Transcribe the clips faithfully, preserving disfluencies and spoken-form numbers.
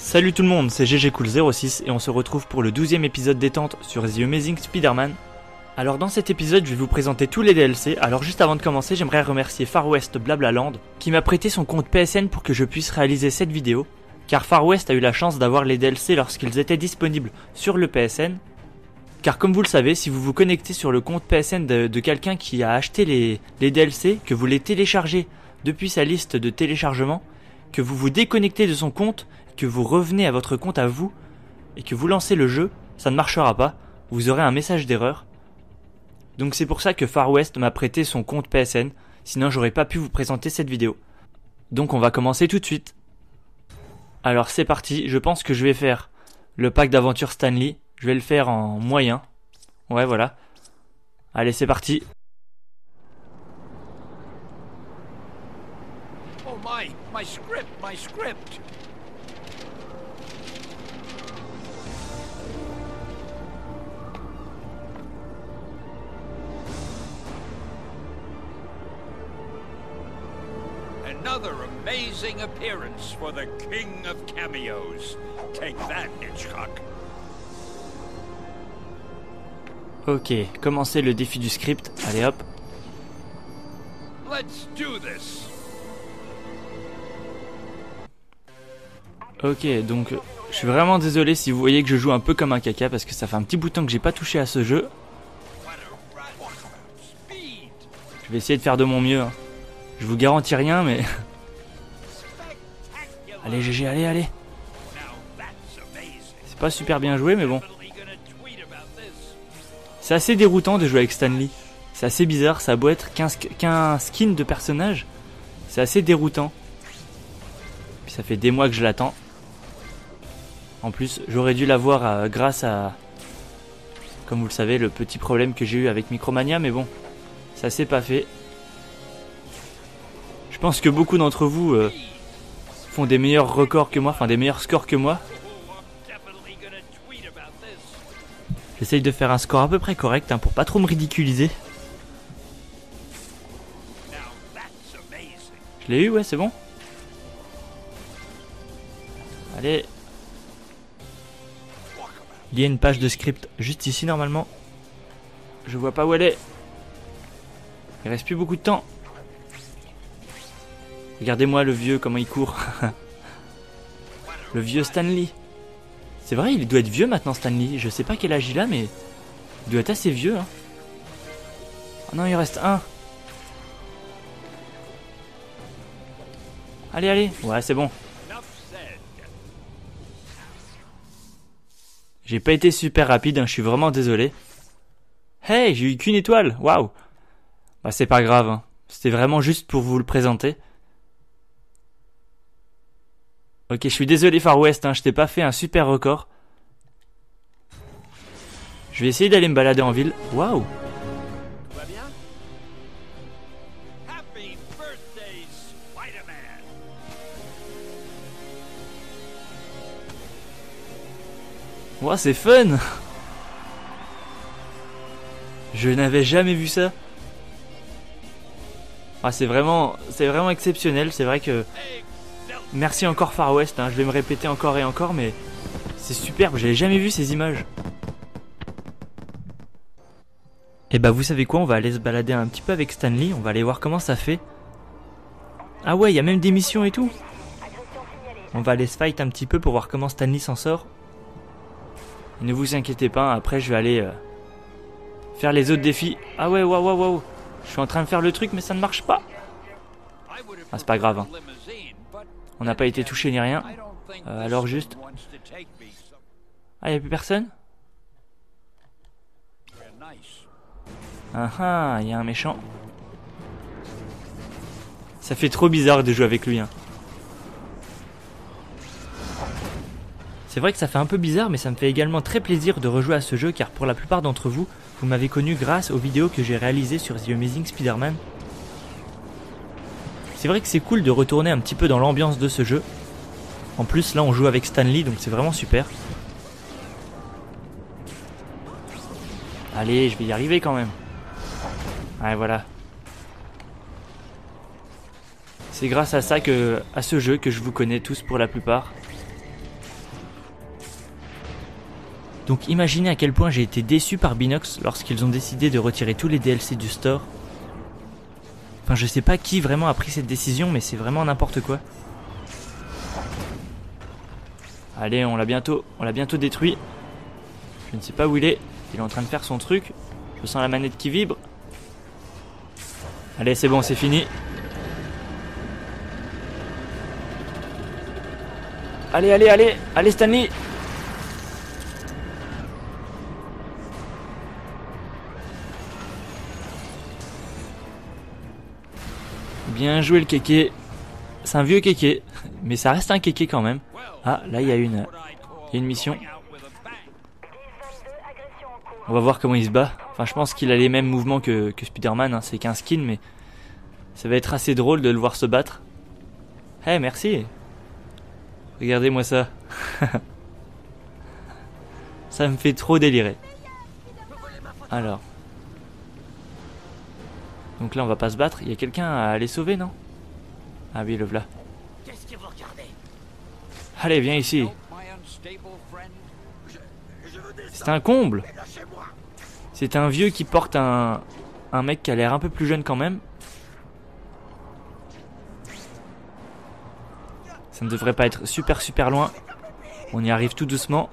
Salut tout le monde, c'est G G Cool zéro six et on se retrouve pour le douzième épisode détente sur The Amazing Spider-Man. Alors dans cet épisode, je vais vous présenter tous les D L C. Alors juste avant de commencer, j'aimerais remercier Far West Blablaland qui m'a prêté son compte P S N pour que je puisse réaliser cette vidéo. Car Far West a eu la chance d'avoir les D L C lorsqu'ils étaient disponibles sur le P S N. Car comme vous le savez, si vous vous connectez sur le compte P S N de, de quelqu'un qui a acheté les, les D L C, que vous les téléchargez depuis sa liste de téléchargement, que vous vous déconnectez de son compte, que vous revenez à votre compte à vous, et que vous lancez le jeu, ça ne marchera pas, vous aurez un message d'erreur. Donc c'est pour ça que Far West m'a prêté son compte P S N, sinon j'aurais pas pu vous présenter cette vidéo. Donc on va commencer tout de suite. Alors c'est parti, je pense que je vais faire le pack d'aventure Stanley, je vais le faire en moyen. Ouais voilà. Allez c'est parti. Oh my, my script, my script. Another amazing appearance for the king of cameos. Take that, Hitchcock. Ok, commencez le défi du script. Allez hop. Let's do this. Ok, donc je suis vraiment désolé si vous voyez que je joue un peu comme un caca parce que ça fait un petit bout de temps que j'ai pas touché à ce jeu. Je vais essayer de faire de mon mieux. Hein. Je vous garantis rien, mais... Allez G G, allez, allez. C'est pas super bien joué, mais bon. C'est assez déroutant de jouer avec Stanley. C'est assez bizarre, ça a beau être qu'un qu'un skin de personnage. C'est assez déroutant. Puis ça fait des mois que je l'attends. En plus, j'aurais dû l'avoir euh, grâce à... Comme vous le savez, le petit problème que j'ai eu avec Micromania, mais bon. Ça s'est pas fait. Je pense que beaucoup d'entre vous euh, font des meilleurs records que moi, enfin des meilleurs scores que moi. J'essaye de faire un score à peu près correct hein, pour pas trop me ridiculiser. Je l'ai eu, ouais, c'est bon. Allez. Il y a une page de script juste ici normalement. Je vois pas où elle est. Il reste plus beaucoup de temps. Regardez-moi le vieux, comment il court. Le vieux Stanley. C'est vrai, il doit être vieux maintenant Stanley. Je sais pas quel âge il a, mais il doit être assez vieux. Hein. Oh non, il reste un. Allez, allez. Ouais, c'est bon. J'ai pas été super rapide, hein, je suis vraiment désolé. Hey, j'ai eu qu'une étoile. Waouh. Bah, c'est pas grave. Hein. C'était vraiment juste pour vous le présenter. Ok, je suis désolé Far West, hein, je t'ai pas fait un super record. Je vais essayer d'aller me balader en ville. Waouh. Tout va bien? Happy birthday, Spider-Man. Waouh, c'est fun. Je n'avais jamais vu ça. Ah, c'est vraiment, c'est vraiment exceptionnel. C'est vrai que... Merci encore Far West, hein. Je vais me répéter encore et encore, mais c'est superbe, j'avais jamais vu ces images. Et bah vous savez quoi, on va aller se balader un petit peu avec Stanley, on va aller voir comment ça fait. Ah ouais, il y a même des missions et tout. On va aller se fight un petit peu pour voir comment Stanley s'en sort. Et ne vous inquiétez pas, après je vais aller euh, faire les autres défis. Ah ouais, waouh, waouh, waouh. Je suis en train de faire le truc, mais ça ne marche pas. Ah, c'est pas grave, hein. On n'a pas été touché ni rien. Euh, alors juste... Ah, il n'y a plus personne? Ah ah, il y a un méchant. Ça fait trop bizarre de jouer avec lui. Hein. C'est vrai que ça fait un peu bizarre, mais ça me fait également très plaisir de rejouer à ce jeu, car pour la plupart d'entre vous, vous m'avez connu grâce aux vidéos que j'ai réalisées sur The Amazing Spider-Man. C'est vrai que c'est cool de retourner un petit peu dans l'ambiance de ce jeu. En plus, là, on joue avec Stanley, donc c'est vraiment super. Allez, je vais y arriver quand même. Ouais, voilà. C'est grâce à ça que, à ce jeu que je vous connais tous pour la plupart. Donc imaginez à quel point j'ai été déçu par Binox lorsqu'ils ont décidé de retirer tous les D L C du store. Enfin je sais pas qui vraiment a pris cette décision, mais c'est vraiment n'importe quoi. Allez, on l'a bientôt, on l'a bientôt détruit. Je ne sais pas où il est. Il est en train de faire son truc. Je sens la manette qui vibre. Allez, c'est bon, c'est fini. Allez, allez, allez, allez Stanley. Bien joué le kéké. C'est un vieux kéké, mais ça reste un kéké quand même. Ah, là il y a une, il y a une mission. On va voir comment il se bat. Enfin, je pense qu'il a les mêmes mouvements que, que Spider-Man, hein. C'est qu'un skin, mais ça va être assez drôle de le voir se battre. Eh, hey, merci. Regardez-moi ça. Ça me fait trop délirer. Alors. Donc là, on va pas se battre. Il y a quelqu'un à aller sauver, non? Ah oui, le voilà. Allez, viens ici. C'est un comble. C'est un vieux qui porte un, un mec qui a l'air un peu plus jeune quand même. Ça ne devrait pas être super super loin. On y arrive tout doucement.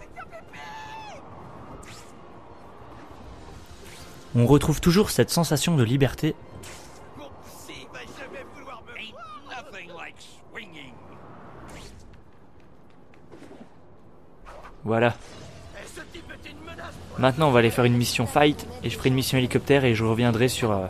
On retrouve toujours cette sensation de liberté. Voilà. Maintenant on va aller faire une mission fight. Et je ferai une mission hélicoptère et je reviendrai sur... Euh,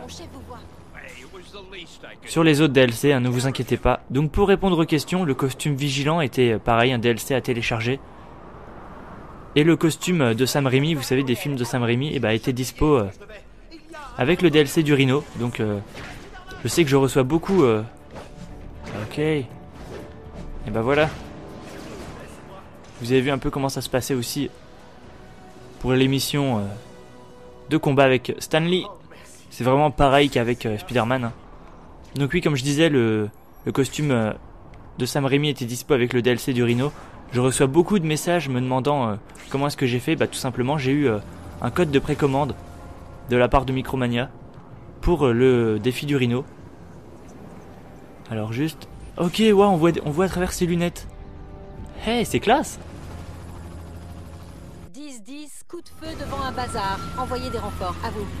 sur les autres D L C, hein, ne vous inquiétez pas. Donc pour répondre aux questions, le costume vigilant était pareil, un D L C à télécharger. Et le costume de Sam Raimi, vous savez, des films de Sam Raimi, eh ben, était dispo euh, avec le D L C du Rhino. Donc euh, je sais que je reçois beaucoup... Euh... Ok. Et ben voilà. Vous avez vu un peu comment ça se passait aussi pour l'émission euh, de combat avec Stanley. C'est vraiment pareil qu'avec euh, Spider-Man. Hein. Donc oui, comme je disais, le, le costume euh, de Sam Raimi était dispo avec le D L C du Rhino. Je reçois beaucoup de messages me demandant euh, comment est-ce que j'ai fait. Bah tout simplement, j'ai eu euh, un code de précommande de la part de Micromania pour euh, le défi du Rhino. Alors juste... Ok, ouais, on voit, on voit à travers ses lunettes. Hey, c'est classe. dix dix, coup de feu devant un bazar. Envoyez des renforts, à vous.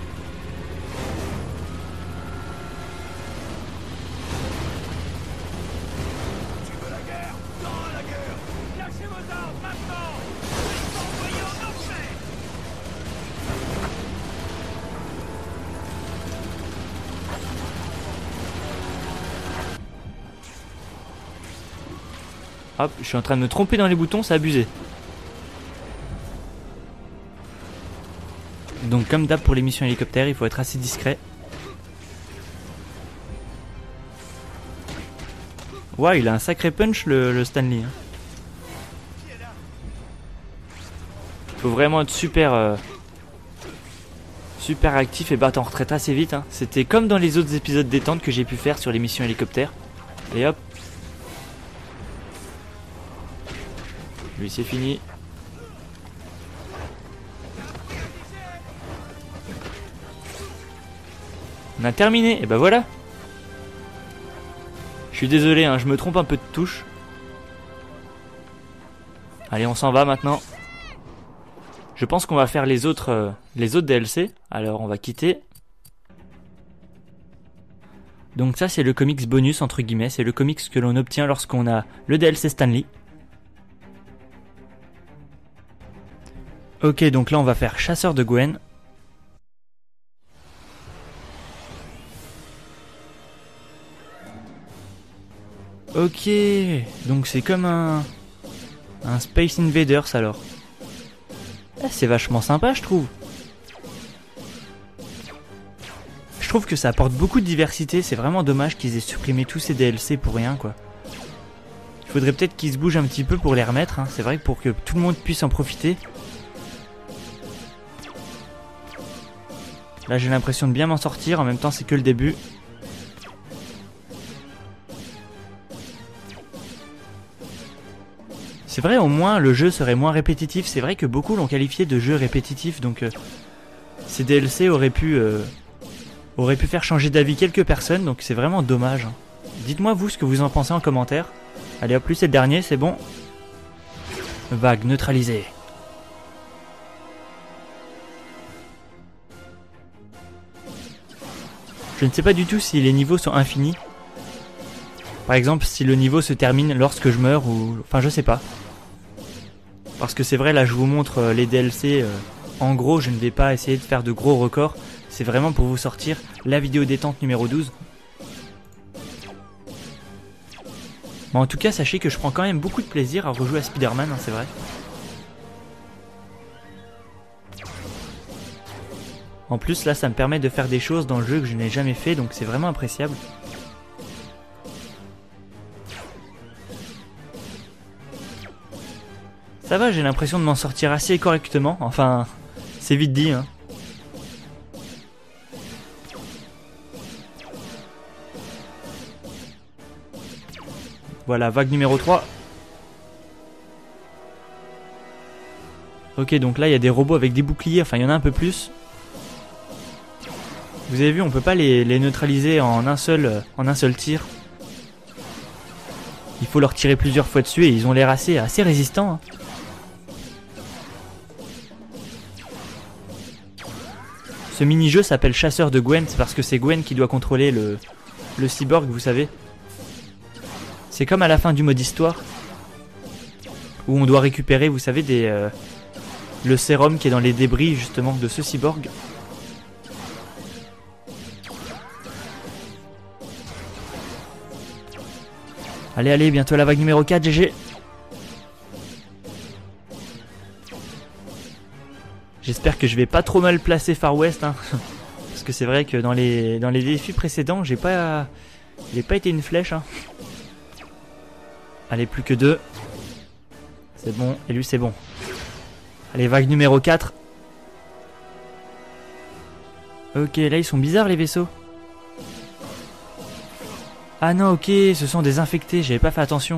Hop, je suis en train de me tromper dans les boutons, c'est abusé. Donc comme d'hab pour les missions hélicoptères, il faut être assez discret. Ouais, il a un sacré punch le, le Stanley. Hein. Faut vraiment être super... Euh, super actif et battre en retraite assez vite. Hein. C'était comme dans les autres épisodes détente que j'ai pu faire sur les missions hélicoptères. Et hop. Lui c'est fini. On a terminé, et bah voilà. Je suis désolé, hein, je me trompe un peu de touche. Allez, on s'en va maintenant. Je pense qu'on va faire les autres, euh, les autres D L C. Alors on va quitter. Donc ça c'est le comics bonus entre guillemets. C'est le comics que l'on obtient lorsqu'on a le D L C Stanley. Ok, donc là on va faire chasseur de Gwen. Ok, donc c'est comme un, un Space Invaders alors. Ah, c'est vachement sympa je trouve. Je trouve que ça apporte beaucoup de diversité, c'est vraiment dommage qu'ils aient supprimé tous ces D L C pour rien quoi. Il faudrait peut-être qu'ils se bougent un petit peu pour les remettre, hein. C'est vrai que pour que tout le monde puisse en profiter. Là j'ai l'impression de bien m'en sortir, en même temps c'est que le début. C'est vrai, au moins le jeu serait moins répétitif. C'est vrai que beaucoup l'ont qualifié de jeu répétitif, donc euh, ces D L C auraient pu, euh, auraient pu faire changer d'avis quelques personnes, donc c'est vraiment dommage. Dites-moi vous ce que vous en pensez en commentaire. Allez hop, plus c'est le dernier, c'est bon. Vague neutralisée. Je ne sais pas du tout si les niveaux sont infinis. Par exemple, si le niveau se termine lorsque je meurs ou... Enfin, je sais pas. Parce que c'est vrai, là, je vous montre les D L C. Euh, en gros, je ne vais pas essayer de faire de gros records. C'est vraiment pour vous sortir la vidéo détente numéro douze. Mais en tout cas, sachez que je prends quand même beaucoup de plaisir à rejouer à Spider-Man, hein, c'est vrai. En plus, là, ça me permet de faire des choses dans le jeu que je n'ai jamais fait, donc c'est vraiment appréciable. Ça va, j'ai l'impression de m'en sortir assez correctement. Enfin, c'est vite dit, hein. Voilà, vague numéro trois. Ok, donc là, il y a des robots avec des boucliers. Enfin, il y en a un peu plus. Vous avez vu, on peut pas les, les neutraliser en un seul, en un seul tir. Il faut leur tirer plusieurs fois dessus et ils ont l'air assez, assez résistants, hein. Ce mini-jeu s'appelle Chasseur de Gwen, c'est parce que c'est Gwen qui doit contrôler le, le cyborg, vous savez. C'est comme à la fin du mode histoire, où on doit récupérer, vous savez, des, euh, le sérum qui est dans les débris, justement, de ce cyborg. Allez, allez, bientôt la vague numéro quatre, G G. J'espère que je vais pas trop mal placer Far West, hein. Parce que c'est vrai que dans les, dans les défis précédents, j'ai pas, j'ai pas été une flèche, hein. Allez, plus que deux. C'est bon, et lui c'est bon. Allez, vague numéro quatre. Ok, là ils sont bizarres les vaisseaux. Ah non, ok, ce sont des infectés, j'avais pas fait attention.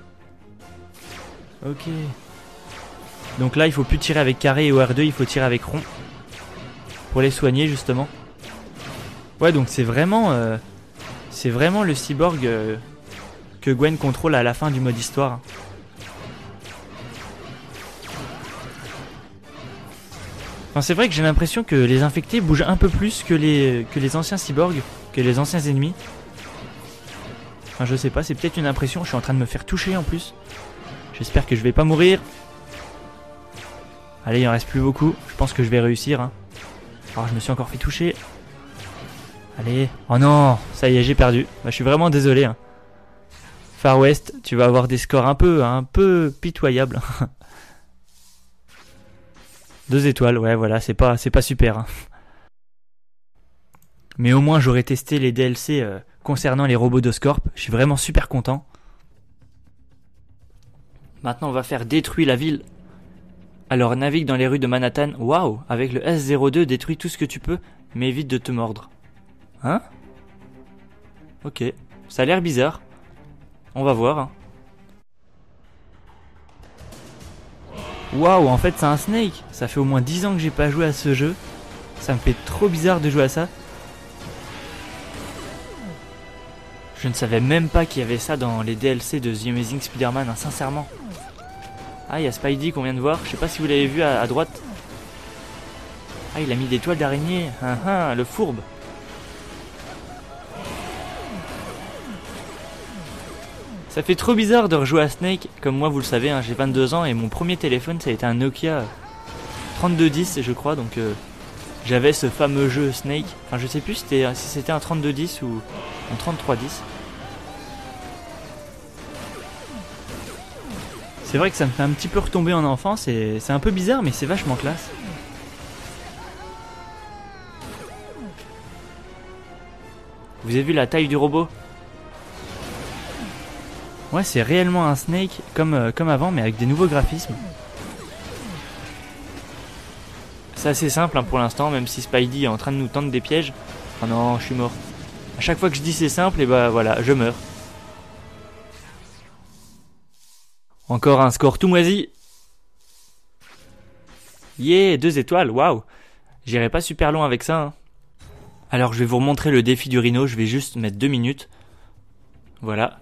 Ok. Donc là, il faut plus tirer avec carré et O R deux, il faut tirer avec rond. Pour les soigner, justement. Ouais, donc c'est vraiment... Euh, c'est vraiment le cyborg euh, que Gwen contrôle à la fin du mode histoire. Enfin, c'est vrai que j'ai l'impression que les infectés bougent un peu plus que les, que les anciens cyborgs, que les anciens ennemis. Enfin, je sais pas, c'est peut-être une impression, je suis en train de me faire toucher en plus. J'espère que je vais pas mourir. Allez, il en reste plus beaucoup. Je pense que je vais réussir, hein. Alors, je me suis encore fait toucher. Allez. Oh non, ça y est, j'ai perdu. Bah, je suis vraiment désolé, hein. Far West, tu vas avoir des scores un peu, un peu pitoyables. Deux étoiles, ouais, voilà, c'est pas, c'est pas super, hein. Mais au moins, j'aurais testé les D L C euh, concernant les robots d'Oscorp. Je suis vraiment super content. Maintenant, on va faire détruire la ville. Alors navigue dans les rues de Manhattan, waouh, avec le S zéro deux, détruis tout ce que tu peux, mais évite de te mordre. Hein? Ok, ça a l'air bizarre. On va voir. Hein. Waouh, en fait c'est un Snake. Ça fait au moins dix ans que j'ai pas joué à ce jeu. Ça me fait trop bizarre de jouer à ça. Je ne savais même pas qu'il y avait ça dans les D L C de The Amazing Spider-Man, hein, sincèrement. Ah, il y a Spidey qu'on vient de voir. Je sais pas si vous l'avez vu à, à droite. Ah, il a mis des toiles d'araignée. Ah, ah, le fourbe. Ça fait trop bizarre de rejouer à Snake. Comme moi, vous le savez, hein, j'ai vingt-deux ans et mon premier téléphone, ça a été un Nokia trente-deux dix, je crois. Donc, euh, j'avais ce fameux jeu Snake. Enfin, je sais plus si c'était si c'était un trente-deux dix ou un trente-trois dix. C'est vrai que ça me fait un petit peu retomber en enfance et c'est un peu bizarre mais c'est vachement classe. Vous avez vu la taille du robot? Ouais, c'est réellement un Snake comme, euh, comme avant mais avec des nouveaux graphismes. C'est assez simple hein, pour l'instant, même si Spidey est en train de nous tendre des pièges. Oh non, je suis mort. À chaque fois que je dis c'est simple, et bah voilà, je meurs. Encore un score tout moisi. Yeah, deux étoiles, waouh. J'irai pas super loin avec ça. Hein. Alors je vais vous remontrer le défi du rhino, je vais juste mettre deux minutes. Voilà.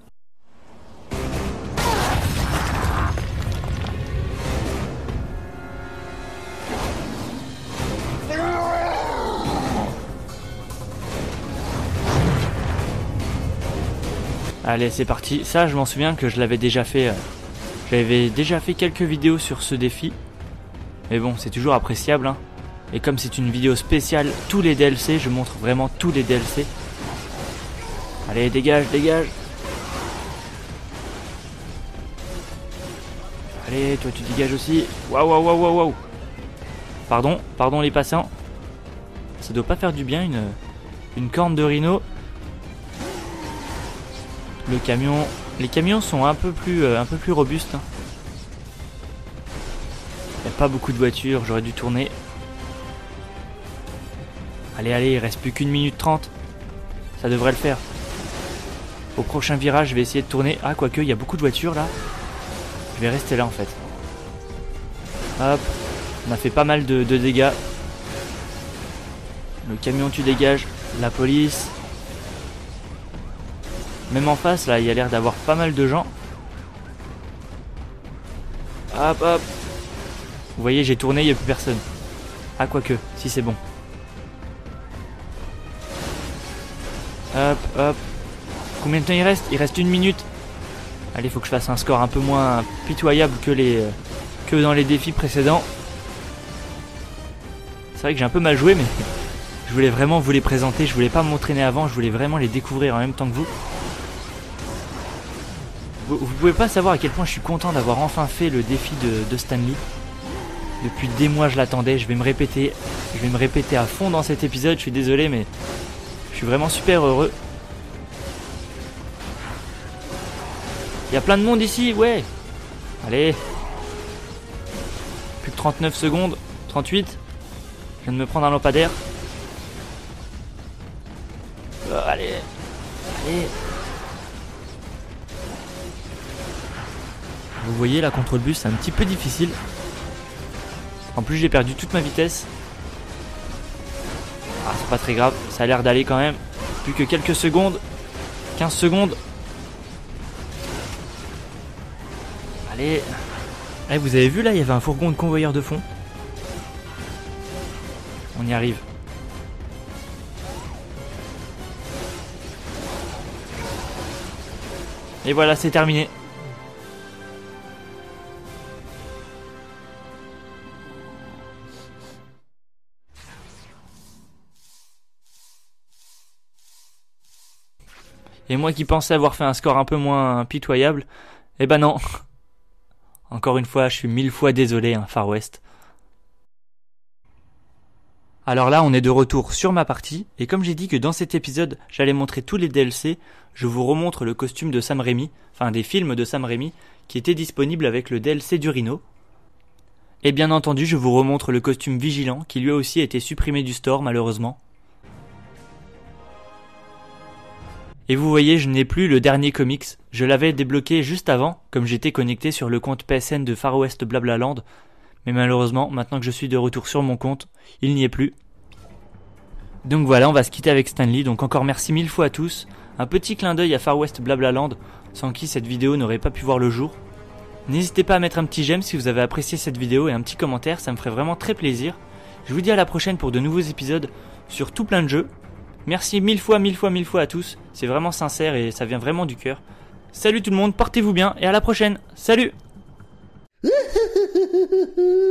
Allez, c'est parti. Ça, je m'en souviens que je l'avais déjà fait. Euh, J'avais déjà fait quelques vidéos sur ce défi. Mais bon, c'est toujours appréciable. Hein. Et comme c'est une vidéo spéciale, tous les D L C, je montre vraiment tous les D L C. Allez, dégage, dégage. Allez, toi tu dégages aussi. Waouh, waouh, waouh, waouh, waouh. Pardon, pardon les passants. Ça doit pas faire du bien, une, une corne de rhino. Le camion, les camions sont un peu plus, euh, un peu plus robustes. Hein. Il n'y a pas beaucoup de voitures, j'aurais dû tourner. Allez, allez, il reste plus qu'une minute trente. Ça devrait le faire. Au prochain virage, je vais essayer de tourner. Ah, quoique, il y a beaucoup de voitures là. Je vais rester là en fait. Hop, on a fait pas mal de, de dégâts. Le camion, tu dégages. La police. Même en face, là, il y a l'air d'avoir pas mal de gens. Hop, hop. Vous voyez, j'ai tourné, il n'y a plus personne. Ah, quoique, si c'est bon. Hop, hop. Combien de temps il reste? Il reste une minute. Allez, il faut que je fasse un score un peu moins pitoyable que, les, que dans les défis précédents. C'est vrai que j'ai un peu mal joué, mais je voulais vraiment vous les présenter. Je voulais pas m'entraîner avant, je voulais vraiment les découvrir en même temps que vous. Vous, vous pouvez pas savoir à quel point je suis content d'avoir enfin fait le défi de, de Stanley. Depuis des mois je l'attendais, je vais me répéter. Je vais me répéter à fond dans cet épisode, je suis désolé mais je suis vraiment super heureux. Il y a plein de monde ici, ouais. Allez. Plus que trente-neuf secondes, trente-huit. Je viens de me prendre un lampadaire. Oh, allez. Allez. Vous voyez là contre le bus, c'est un petit peu difficile. En plus j'ai perdu toute ma vitesse. Ah, c'est pas très grave, ça a l'air d'aller quand même. Plus que quelques secondes. quinze secondes. Allez. Eh, vous avez vu là, il y avait un fourgon de convoyeur de fond. On y arrive. Et voilà, c'est terminé. Et moi qui pensais avoir fait un score un peu moins pitoyable, eh ben non. Encore une fois, je suis mille fois désolé, hein, Far West. Alors là, on est de retour sur ma partie, et comme j'ai dit que dans cet épisode, j'allais montrer tous les D L C, je vous remontre le costume de Sam Raimi, enfin des films de Sam Raimi, qui était disponible avec le D L C du Rhino. Et bien entendu, je vous remontre le costume Vigilant, qui lui aussi a été supprimé du store malheureusement. Et vous voyez, je n'ai plus le dernier comics, je l'avais débloqué juste avant, comme j'étais connecté sur le compte P S N de Far West Blablaland, mais malheureusement, maintenant que je suis de retour sur mon compte, il n'y est plus. Donc voilà, on va se quitter avec Stanley, donc encore merci mille fois à tous, un petit clin d'œil à Far West Blablaland, sans qui cette vidéo n'aurait pas pu voir le jour. N'hésitez pas à mettre un petit j'aime si vous avez apprécié cette vidéo et un petit commentaire, ça me ferait vraiment très plaisir. Je vous dis à la prochaine pour de nouveaux épisodes sur tout plein de jeux. Merci mille fois, mille fois, mille fois à tous. C'est vraiment sincère et ça vient vraiment du cœur. Salut tout le monde, portez-vous bien et à la prochaine. Salut!